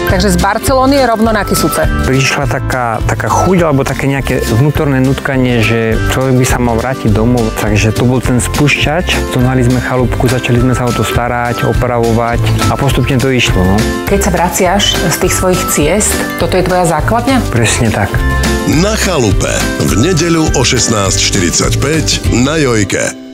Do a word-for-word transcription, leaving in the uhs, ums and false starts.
Takže z Barcelony je rovno na Kysuce. Prišla taká, taká chuť alebo také nejaké vnútorné nutkanie, že človek by sa mal vrátiť domov. Takže to bol ten spúšťač. Zohnali sme chalúbku, začali sme sa o to starať, opravovať a postupne to išlo. No. Keď sa vraciaš z tých svojich ciest, toto je tvoja základňa? Presne tak. Na chalupe v nedeľu o šestnásť štyridsaťpäť na Jojke.